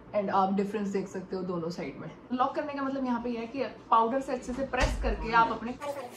And आप difference देख सकते हो दोनों साइड में। लॉक करने का मतलब यहाँ पे यह है कि पाउडर से अच्छे से प्रेस करके आप अपने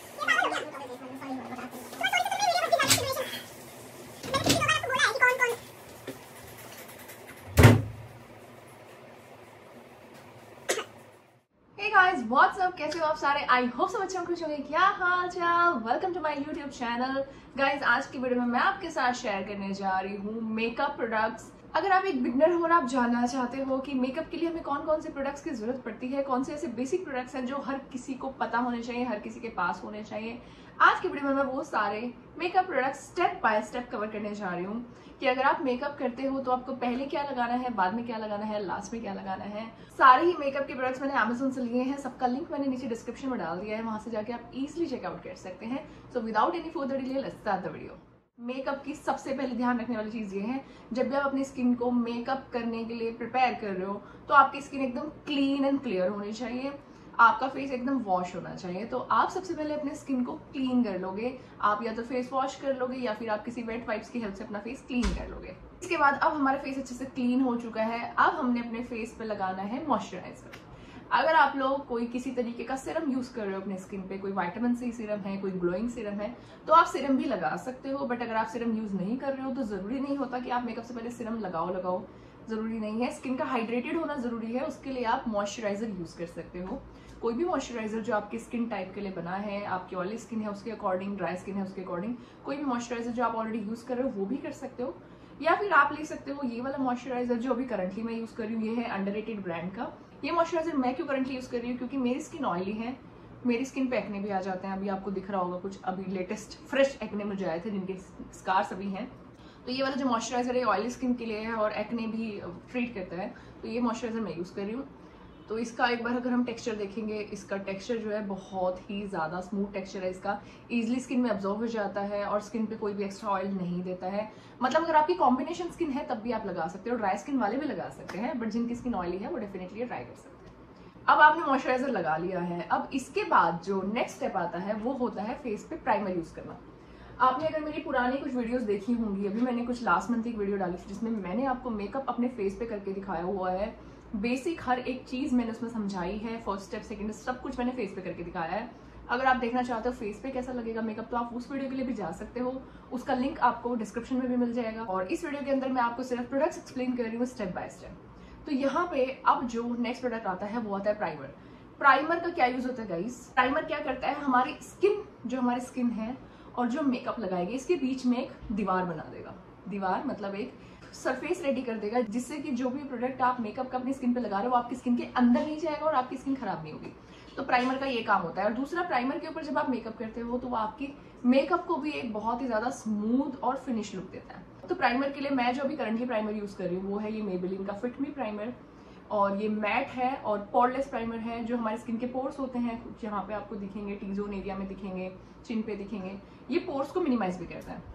गाइस व्हाट्स अप, कैसे हो आप सारे? आई होप सब अच्छे होंगे, खुश होंगे। क्या हाल चाल? Welcome to my YouTube channel. Guys आज की वीडियो में मैं आपके साथ शेयर करने जा रही हूँ मेकअप प्रोडक्ट्स। अगर आप एक बिगनर हो और आप जानना चाहते हो कि मेकअप के लिए हमें कौन कौन से प्रोडक्ट्स की जरूरत पड़ती है, कौन से ऐसे बेसिक प्रोडक्ट्स हैं जो हर किसी को पता होने चाहिए, हर किसी के पास होने चाहिए, आज की वीडियो में मैं वो सारे makeup products step by step cover करने जा रही हूँ कि अगर आप मेकअप करते हो तो आपको पहले क्या लगाना है, बाद में क्या लगाना है, लास्ट में क्या लगाना है। सारे ही मेकअप के प्रोडक्ट्स मैंने Amazon से लिए हैं, सबका लिंक मैंने नीचे डिस्क्रिप्शन में डाल दिया है, वहां से जाके आप इजीली चेकआउट कर सकते हैं। So without any further delay let's start the video. Makeup की सबसे पहले ध्यान रखने वाली चीज ये है, जब भी आप अपनी स्किन को मेकअप करने के लिए प्रिपेयर कर रहे हो तो आपकी स्किन एकदम क्लीन एंड क्लियर होनी चाहिए, आपका फेस एकदम वॉश होना चाहिए। तो आप सबसे पहले अपने स्किन को क्लीन कर लोगे, आप या तो फेस वॉश कर लोगे या फिर आप किसी वेट वाइप्स की हेल्प से अपना फेस क्लीन कर लोगे। इसके बाद अब हमारा फेस अच्छे से क्लीन हो चुका है, अब हमने अपने फेस पे लगाना है मॉइस्चराइजर। अगर आप लोग कोई किसी तरीके का सीरम यूज कर रहे हो अपने स्किन पे, कोई विटामिन सी सीरम है, कोई ग्लोइंग सीरम है, तो आप सीरम भी लगा सकते हो। बट अगर आप सीरम यूज नहीं कर रहे हो तो जरूरी नहीं होता कि आप मेकअप से पहले सीरम लगाओ, जरूरी नहीं है। स्किन का हाइड्रेटेड होना जरूरी है, उसके लिए आप मॉइस्चराइजर यूज कर सकते हो। कोई भी मॉइस्चराइजर जो आपकी स्किन टाइप के लिए बना है, आपकी ऑयली स्किन है उसके अकॉर्डिंग, ड्राई स्किन है उसके अकॉर्डिंग, कोई भी मॉइस्चराइजर जो आप ऑलरेडी यूज कर रहे हो वो भी कर सकते हो। या फिर आप ले सकते हो ये वाला मॉइस्चराइजर जो अभी करंटली मैं यूज कर रही हूँ, ये है अंडररेटेड ब्रांड का। ये मॉइस्चराइजर मैं क्यों करंटली यूज कर रही हूँ, क्योंकि मेरी स्किन ऑयली है, मेरी स्किन पे एक्ने भी आ जाते हैं। अभी आपको दिख रहा होगा कुछ अभी लेटेस्ट फ्रेश एक्ने मुझे आए थे जिनके स्कार्स अभी हैं। तो ये वाला जो मॉइस्चराइजर है ऑयली स्किन के लिए है और एक्ने भी ट्रीट करता है, तो ये मॉइस्चराइजर मैं यूज कर रही हूँ। तो इसका एक बार अगर हम टेक्सचर देखेंगे, इसका टेक्सचर जो है बहुत ही ज़्यादा स्मूथ टेक्सचर है इसका, इजीली स्किन में अब्जॉर्व हो जाता है और स्किन पे कोई भी एक्स्ट्रा ऑयल नहीं देता है। मतलब अगर आपकी कॉम्बिनेशन स्किन है तब भी आप लगा सकते हो, ड्राई स्किन वाले भी लगा सकते हैं, बट जिनकी स्किन ऑयली है वो डेफिनेटली ट्राई कर सकते हैं। अब आपने मॉइस्चराइजर लगा लिया है, अब इसके बाद जो नेक्स्ट स्टेप आता है वो होता है फेस पे प्राइमर यूज करना। आपने अगर मेरी पुरानी कुछ वीडियोस देखी होंगी, अभी मैंने कुछ लास्ट मंथ एक वीडियो डाली थी जिसमें मैंने आपको मेकअप अपने फेस पे करके दिखाया हुआ है। बेसिक हर एक चीज मैंने उसमें समझाई है, फर्स्ट स्टेप सेकंड सब कुछ मैंने फेस पे करके दिखाया है। अगर आप देखना चाहते हो फेस पे कैसा लगेगा मेकअप तो आप उस वीडियो के लिए भी जा सकते हो, उसका लिंक आपको डिस्क्रिप्शन में भी मिल जाएगा। और इस वीडियो के अंदर मैं आपको सिर्फ प्रोडक्ट्स एक्सप्लेन कर रही हूँ स्टेप बाय स्टेप। तो यहाँ पे अब जो नेक्स्ट प्रोडक्ट आता है वो आता है प्राइमर। प्राइमर का क्या यूज होता है गाइस? प्राइमर क्या करता है, हमारी स्किन जो हमारी स्किन है और जो मेकअप लगाएगी इसके बीच में एक दीवार बना देगा। दीवार मतलब एक सरफेस रेडी कर देगा, जिससे कि जो भी प्रोडक्ट आप मेकअप का अपनी स्किन पे लगा रहे हो वो आपकी स्किन के अंदर नहीं जाएगा और आपकी स्किन खराब नहीं होगी। तो प्राइमर का ये काम होता है। और दूसरा, प्राइमर के ऊपर जब आप मेकअप करते हो तो वो आपकी मेकअप को भी एक बहुत ही ज्यादा स्मूथ और फिनिश लुक देता है। तो प्राइमर के लिए मैं जो अभी करंटली प्राइमर यूज कर रही हूँ वो है ये मेबेलिन का फिट मी प्राइमर, और ये मैट है और पोरलेस प्राइमर है। जो हमारे स्किन के पोर्स होते हैं यहाँ पे आपको दिखेंगे, टी जोन एरिया में दिखेंगे, चिन पे दिखेंगे, ये पोर्स को मिनिमाइज भी करता है।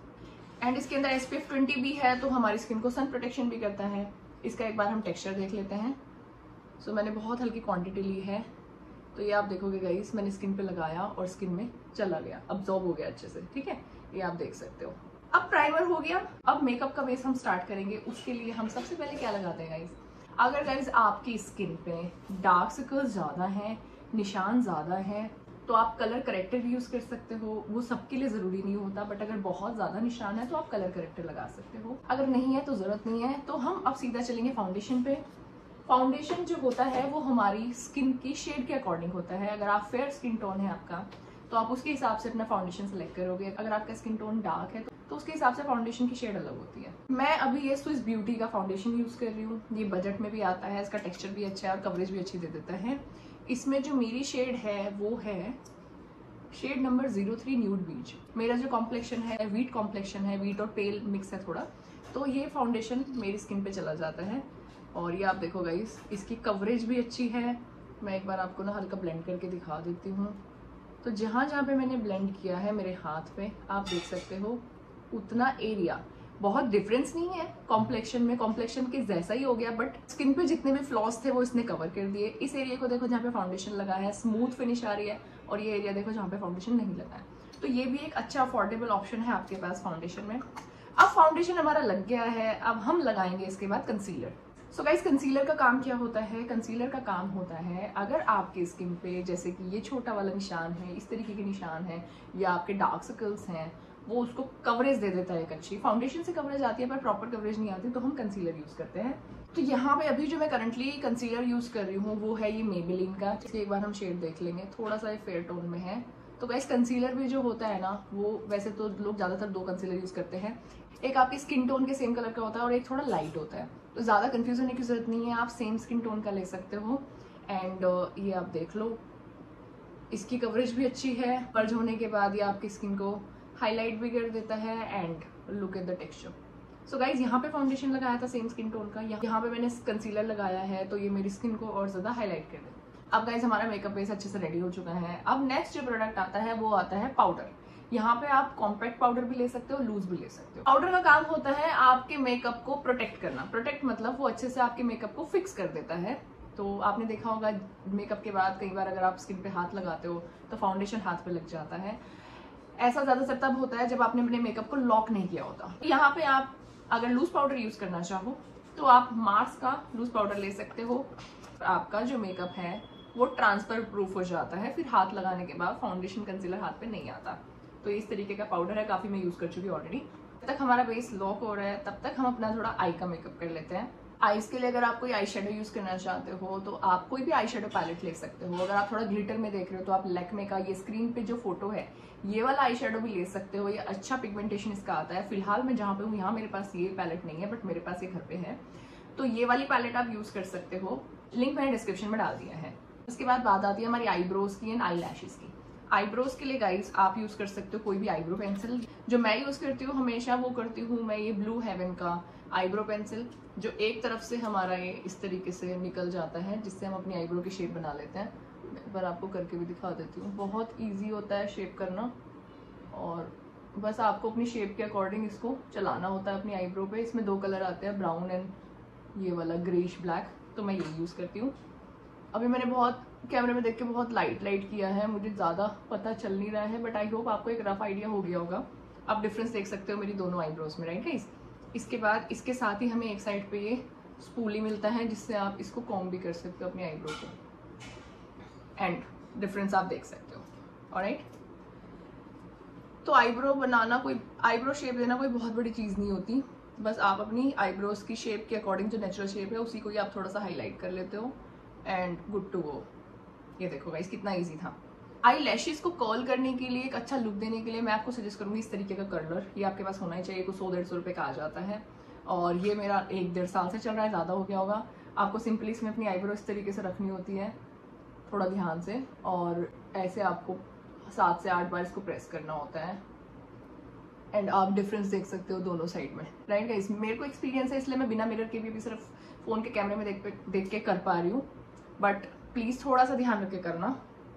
एंड इसके अंदर SPF 20 भी है, तो हमारी स्किन को सन प्रोटेक्शन भी करता है। इसका एक बार हम टेक्सचर देख लेते हैं। सो मैंने बहुत हल्की क्वांटिटी ली है, तो ये आप देखोगे गाइस मैंने स्किन पे लगाया और स्किन में चला गया, अब्जॉर्ब हो गया अच्छे से, ठीक है, ये आप देख सकते हो। अब प्राइमर हो गया, अब मेकअप का बेस हम स्टार्ट करेंगे। उसके लिए हम सबसे पहले क्या लगाते हैं गाइस? अगर गाइस आपकी स्किन पे डार्क सर्कल्स ज्यादा हैं, निशान ज्यादा है, तो आप कलर करेक्टर भी यूज कर सकते हो। वो सबके लिए जरूरी नहीं होता, बट अगर बहुत ज्यादा निशान है तो आप कलर करेक्टर लगा सकते हो। अगर नहीं है तो जरूरत नहीं है। तो हम अब सीधा चलेंगे फाउंडेशन पे। फाउंडेशन जो होता है वो हमारी स्किन की शेड के अकॉर्डिंग होता है। अगर आप फेयर स्किन टोन है आपका तो आप उसके हिसाब से अपना फाउंडेशन सेलेक्ट करोगे। अगर आपका स्किन टोन डार्क है तो उसके हिसाब से फाउंडेशन की शेड अलग होती है। मैं अभी ये स्विस ब्यूटी का फाउंडेशन यूज कर रही हूँ, ये बजट में भी आता है, इसका टेक्सचर भी अच्छा है और कवरेज भी अच्छी दे देता है। इसमें जो मेरी शेड है वो है शेड नंबर 03 न्यूड बीच। मेरा जो कॉम्प्लेक्शन है वीट कॉम्प्लेक्शन है, वीट और पेल मिक्स है थोड़ा, तो ये फाउंडेशन मेरी स्किन पे चला जाता है। और ये आप देखो गाइस इसकी कवरेज भी अच्छी है। मैं एक बार आपको ना हल्का ब्लेंड करके दिखा देती हूँ। तो जहाँ जहाँ पे मैंने ब्लेंड किया है मेरे हाथ पे आप देख सकते हो उतना एरिया, बहुत डिफरेंस नहीं है कॉम्प्लेक्शन में, कॉम्प्लेक्शन के जैसा ही हो गया, बट स्किन पे जितने भी फ्लॉस थे वो इसने कवर कर दिए। इस एरिया को देखो जहाँ पे फाउंडेशन लगा है स्मूथ फिनिश आ रही है, और ये एरिया देखो जहाँ पे फाउंडेशन नहीं लगा है। तो ये भी एक अच्छा अफोर्डेबल ऑप्शन है आपके पास फाउंडेशन में। अब फाउंडेशन हमारा लग गया है, अब हम लगाएंगे इसके बाद कंसीलर। सो गाइस, कंसीलर का काम क्या होता है? कंसीलर का काम होता है अगर आपकी स्किन पे जैसे कि ये छोटा वाला निशान है, इस तरीके के निशान है, या आपके डार्क सर्कल्स हैं, वो उसको कवरेज दे देता है एक अच्छी। फाउंडेशन से कवरेज आती है पर प्रॉपर कवरेज नहीं आती, तो हम कंसीलर यूज करते हैं। तो यहाँ पे अभी जो मैं करंटली कंसीलर यूज कर रही हूँ वो है ये मेबेलिन का। एक बार हम शेड देख लेंगे, थोड़ा सा फेयर टोन में है। तो गाइस, कंसीलर भी जो होता है ना, वो वैसे तो लोग ज्यादातर 2 कंसीलर यूज करते हैं। एक आपके स्किन टोन के सेम कलर का होता है और एक थोड़ा लाइट होता है, तो ज्यादा कंफ्यूज होने की जरूरत नहीं है, आप सेम स्किन टोन का ले सकते हो। एंड ये आप देख लो, इसकी कवरेज भी अच्छी है। पर्ज होने के बाद ये आपकी स्किन को हाईलाइट भी कर देता है। And look at the texture. So guys, यहाँ पे फाउंडेशन लगाया था सेम स्किन टोन का, यहाँ पे मैंने कंसीलर लगाया है, तो ये मेरी स्किन को और ज्यादा हाईलाइट कर देता है। अब गाइज, हमारा मेकअप बेस अच्छे से रेडी हो चुका है। अब नेक्स्ट जो प्रोडक्ट आता है वो आता है पाउडर। यहाँ पे आप कॉम्पैक्ट पाउडर भी ले सकते हो, लूज भी ले सकते हो। पाउडर का काम होता है आपके मेकअप को प्रोटेक्ट करना। प्रोटेक्ट मतलब वो अच्छे से आपके मेकअप को फिक्स कर देता है। तो आपने देखा होगा मेकअप के बाद कई बार अगर आप स्किन पे हाथ लगाते हो तो फाउंडेशन हाथ पे लग जाता है। ऐसा ज्यादातर तब होता है जब आपने अपने मेकअप को लॉक नहीं किया होता। यहाँ पे आप अगर लूज पाउडर यूज करना चाहो तो आप मार्स का लूज पाउडर ले सकते हो। आपका जो मेकअप है वो ट्रांसफर प्रूफ हो जाता है, फिर हाथ लगाने के बाद फाउंडेशन कंसीलर हाथ पे नहीं आता। तो इस तरीके का पाउडर है, काफी मैं यूज कर चुकी ऑलरेडी। जब तक हमारा बेस लॉक हो रहा है तब तक हम अपना थोड़ा आई का मेकअप कर लेते हैं। आईज के लिए अगर आप कोई आई शेडो यूज करना चाहते हो तो आप कोई भी आई शेडो पैलेट ले सकते हो। अगर आप थोड़ा ग्लिटर में देख रहे हो तो आप लैक्मे का ये स्क्रीन पे जो फोटो है ये वाला आई शेडो भी ले सकते हो। ये अच्छा पिगमेंटेशन इसका आता है। फिलहाल मैं जहाँ पे हूँ यहाँ मेरे पास ये पैलेट नहीं है, बट मेरे पास ये घर पे है, तो ये वाली पैलेट आप यूज कर सकते हो। लिंक मैंने डिस्क्रिप्शन में डाल दिया है। उसके बाद बात आती है हमारी आईब्रोज की एंड आई लैशेज की। आईब्रोज के लिए गाइज आप यूज कर सकते हो कोई भी आईब्रो पेंसिल। जो मैं यूज करती हूँ हमेशा वो करती हूँ मैं ये ब्लू हेवन का आईब्रो पेंसिल, जो एक तरफ से हमारा ये इस तरीके से निकल जाता है, जिससे हम अपनी आईब्रो की शेप बना लेते हैं। मैं पर आपको करके भी दिखा देती हूँ। बहुत ईजी होता है शेप करना, और बस आपको अपनी शेप के अकॉर्डिंग इसको चलाना होता है अपनी आईब्रो पे। इसमें 2 कलर आते हैं, ब्राउन एंड ये वाला ग्रेइश ब्लैक, तो मैं ये यूज करती हूँ। अभी मैंने बहुत कैमरे में देख के बहुत लाइट किया है, मुझे ज़्यादा पता चल नहीं रहा है, बट आई होप आपको एक रफ आइडिया हो गया होगा। आप डिफरेंस देख सकते हो मेरी दोनों आईब्रोज में, राइट गाइस। इसके बाद इसके साथ ही हमें एक साइड पे ये स्पूली मिलता है, जिससे आप इसको कॉम्ब भी कर सकते हो अपनी आईब्रो को। एंड डिफरेंस आप देख सकते हो, ऑलराइट। तो आईब्रो बनाना, कोई आईब्रो शेप देना कोई बहुत बड़ी चीज़ नहीं होती। बस आप अपनी आईब्रोज की शेप के अकॉर्डिंग जो नेचुरल शेप है उसी को ही आप थोड़ा सा हाईलाइट कर लेते हो एंड गुड टू गो। ये देखो गाइस, कितना इजी था। आई लैशेज को कर्ल करने के लिए, एक अच्छा लुक देने के लिए मैं आपको सजेस्ट करूंगी इस तरीके का कर्लर। ये आपके पास होना ही चाहिए, कुछ 100-150 रुपये का आ जाता है, और ये मेरा 1-1.5 साल से चल रहा है, ज़्यादा हो गया होगा। आपको सिंपली इसमें अपनी आईब्रो इस तरीके से रखनी होती है, थोड़ा ध्यान से, और ऐसे आपको 7 से 8 बार इसको प्रेस करना होता है। एंड आप डिफरेंस देख सकते हो दोनों साइड में, राइट गाइस। मेरे को एक्सपीरियंस है, इसलिए मैं बिना मिरर के भी अभी सिर्फ फोन के कैमरे में देख के कर पा रही हूँ, बट प्लीज थोड़ा सा ध्यान रख के करना।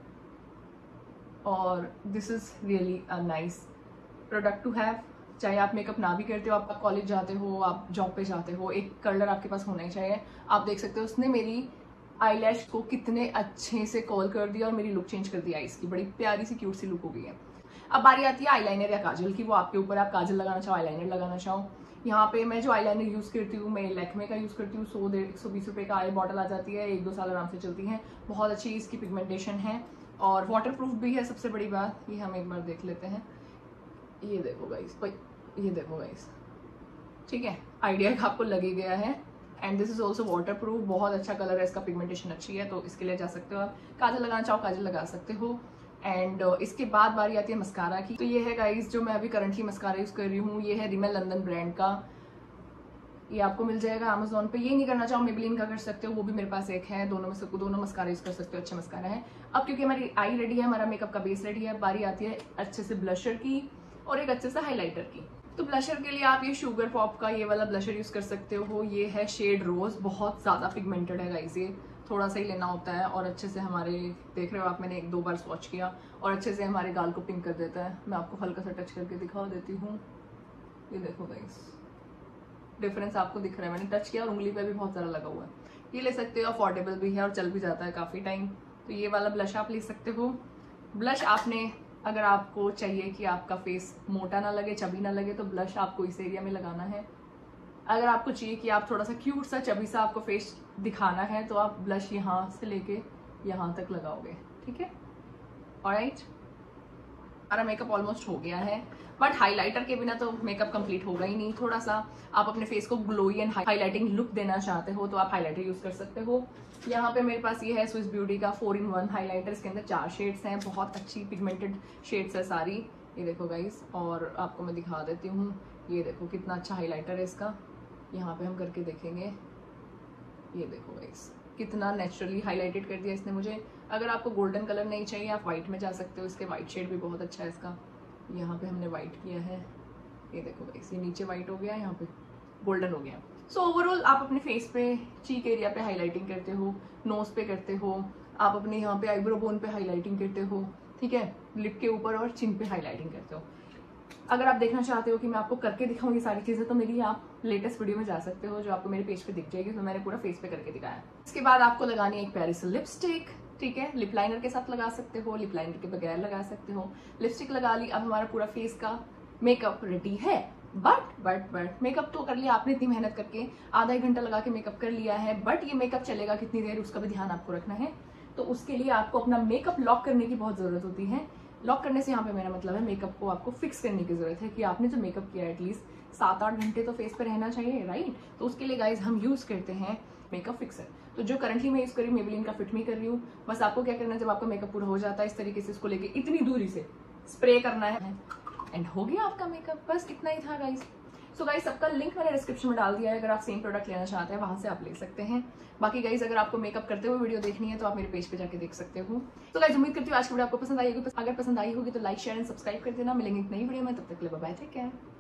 और this is really a nice product to have. चाहे आप मेकअप ना भी करते हो, आप कॉलेज जाते हो, आप जॉब पे जाते हो, एक कर्लर आपके पास होना ही चाहिए। आप देख सकते हो उसने मेरी आईलैश को कितने अच्छे से कर्ल कर दिया और मेरी लुक चेंज कर दी आईज की। बड़ी प्यारी सी क्यूट सी लुक हो गई है। अब बारी आती है आईलाइनर या काजल की, वो आपके ऊपर, आप काजल लगाना चाहो आईलाइनर लगाना चाहो। यहाँ पे मैं जो आईलाइनर यूज करती हूँ, मैं लैक्मे का यूज करती हूँ। 100-120 रुपये का आई बॉटल आ जाती है, 1-2 साल आराम से चलती है। बहुत अच्छी इसकी पिगमेंटेशन है और वाटर प्रूफ भी है। सबसे बड़ी बात ये, हम एक बार देख लेते हैं। ये देखो गाइस, ये देखो गाइस, ठीक है, आइडिया आपको लग ही गया है। And this is also waterproof, बहुत अच्छा कलर है इसका, पिगमेंटेशन अच्छी है, तो इसके लिए जा सकते हो आप। काजल लगाना चाहो काजल लगा सकते हो। एंड इसके बाद बारी आती है मस्कारा की। तो ये है गाइस जो मैं अभी करंटली मस्कारा यूज कर रही हूँ, ये है रिमेल लंदन ब्रांड का। ये आपको मिल जाएगा अमेजोन पे। ये नहीं करना चाहो मेबेलिन का कर सकते हो, वो भी मेरे पास एक है। दोनों में से दोनों मस्कारा यूज कर सकते हो, अच्छे मस्कारा है। अब क्योंकि हमारी आई रेडी है, हमारा मेकअप का बेस रेडी है, बारी आती है अच्छे से ब्लशर की और एक अच्छे से हाईलाइटर की। तो ब्लशर के लिए आप ये शुगर पॉप का ये वाला ब्लशर यूज कर सकते हो। ये है शेड रोज, बहुत ज्यादा पिगमेंटेड है गाइस, ये थोड़ा सा ही लेना होता है और अच्छे से हमारे, देख रहे हो आप, मैंने 1-2 बार स्वॉच किया और अच्छे से हमारे गाल को पिंक कर देता है। मैं आपको हल्का सा टच करके दिखा देती हूँ। ये देखो गाइस, डिफरेंस आपको दिख रहा है, मैंने टच किया और उंगली पे भी बहुत सारा लगा हुआ है। ये ले सकते हो, अफोर्डेबल भी है और चल भी जाता है काफी टाइम। तो ये वाला ब्लश आप ले सकते हो। ब्लश आपने, अगर आपको चाहिए कि आपका फेस मोटा ना लगे, चबी ना लगे, तो ब्लश आपको इस एरिया में लगाना है। अगर आपको चाहिए कि आप थोड़ा सा क्यूट सा चबी सा आपको फेस दिखाना है तो आप ब्लश यहाँ से लेके यहाँ तक लगाओगे, ठीक है। ऑलराइट, हमारा मेकअप ऑलमोस्ट हो गया है, बट हाइलाइटर के बिना तो मेकअप कंप्लीट होगा ही नहीं। थोड़ा सा आप अपने फेस को ग्लोई एंड हाइलाइटिंग लुक देना चाहते हो तो आप हाइलाइटर यूज कर सकते हो। यहाँ पे मेरे पास ये है स्विस ब्यूटी का 4-in-1 हाइलाइटर। इसके अंदर 4 शेड्स हैं, बहुत अच्छी पिगमेंटेड शेड्स है सारी। ये देखो गाइस, और आपको मैं दिखा देती हूँ। ये देखो कितना अच्छा हाइलाइटर है इसका। यहाँ पे हम करके देखेंगे। ये देखो गाइस, कितना नेचुरली हाईलाइटेड कर दिया इसने मुझे। अगर आपको गोल्डन कलर नहीं चाहिए आप व्हाइट में जा सकते हो। इसके व्हाइट शेड भी बहुत अच्छा है इसका। यहाँ पे हमने व्हाइट किया है, ये देखो गाइस, ये नीचे व्हाइट हो गया, यहाँ पे गोल्डन हो गया। सो ओवरऑल आप अपने फेस पे चीक एरिया पे हाईलाइटिंग करते हो, नोज पे करते हो, आप अपने यहाँ पे आईब्रो बोन पे हाईलाइटिंग करते हो, ठीक है, लिप के ऊपर और चिन पे हाईलाइटिंग करते हो। अगर आप देखना चाहते हो कि मैं आपको करके दिखाऊँ ये सारी चीजें, तो मेरी आप लेटेस्ट वीडियो में जा सकते हो जो आपको मेरे पेज पे दिख जाएगी। तो मैंने पूरा फेस पे करके दिखाया। इसके बाद आपको लगानी है एक प्यारी सी लिपस्टिक, ठीक है। लिप लाइनर के साथ लगा सकते हो, लिप लाइनर के बगैर लगा सकते हो। लिपस्टिक लगा ली, अब हमारा पूरा फेस का मेकअप रेडी है। बट मेकअप तो कर लिया आपने, इतनी मेहनत करके आधा 1 घंटा लगा के मेकअप कर लिया है, बट ये मेकअप चलेगा कितनी देर उसका भी ध्यान आपको रखना है। तो उसके लिए आपको अपना मेकअप लॉक करने की बहुत जरूरत होती है। लॉक करने से यहाँ पे मेरा मतलब है मेकअप को आपको फिक्स करने की जरूरत है कि आपने जो मेकअप किया एटलीस्ट 7-8 घंटे तो फेस पे रहना चाहिए, राइट। तो उसके लिए गाइज हम यूज करते हैं मेकअप फिक्सर। तो जो करंटली मैं यूज कर रही हूँ मेबेलिन का फिट मी कर रही हूँ। बस आपको क्या करना है, जब आपका मेकअप पूरा हो जाता है इस तरीके से इसको लेके इतनी दूरी से स्प्रे करना है एंड हो गया आपका मेकअप। बस इतना ही था गाइज। सो गाइज सबका लिंक मैंने डिस्क्रिप्शन में डाल दिया है, अगर आप सेम प्रोडक्ट लेना चाहते हैं वहां से आप ले सकते हैं। बाकी गाइज अगर आपको मेकअप करते हुए वीडियो देखनी है तो आप मेरे पेज पे जाके देख सकते हो। तो गाइज उम्मीद करती हूँ आज की वीडियो आपको पसंद आई होगी। अगर पसंद आई होगी तो लाइक शेयर एंड सब्सक्राइब कर देना। मिलेंगे एक नई वीडियो में, तब तक के लिए बाय बाय, टेक केयर।